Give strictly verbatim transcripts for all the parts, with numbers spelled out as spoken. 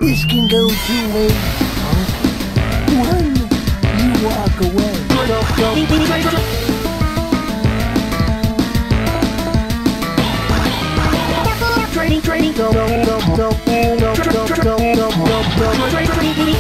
This can go two ways. One, you walk away. Trading, trading, go, go, go, go, go, go, go, go, go, go, go, trading, trading.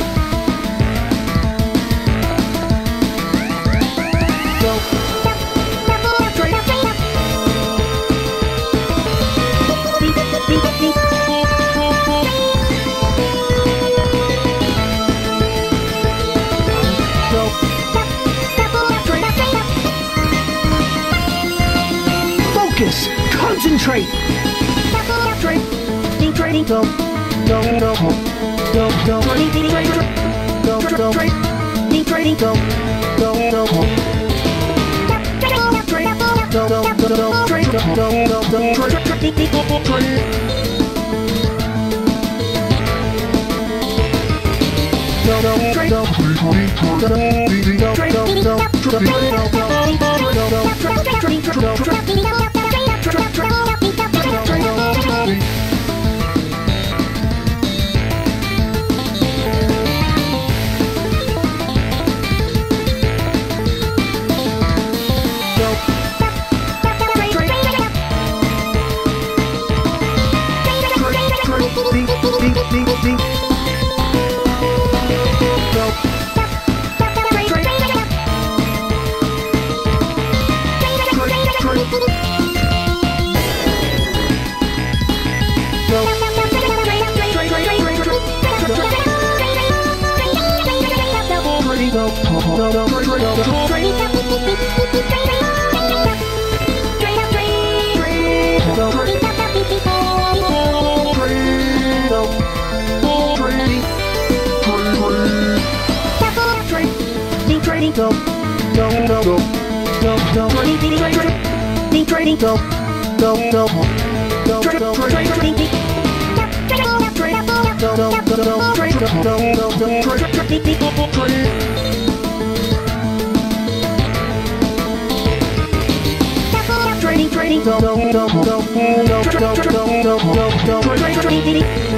Focus! Concentrate! Trading, trading, go, go, go, go, go, trading, trading, go, go, trading, trading, go, go, go, go, trade, go, go, go, go, trade, go, go, go, go, trade, trade. Go, go, trade, go, go, go, trade, go, go, go, trade, go, go, go, Trading, go, go, go, go, go, go, trading, trading, trading, go, go, go, go, go, go, trading, trading, go, go, go, go, trade, go, go, go, go, trading, trading, trading, go, go, go, go, go, go, go, go, go, go, trading.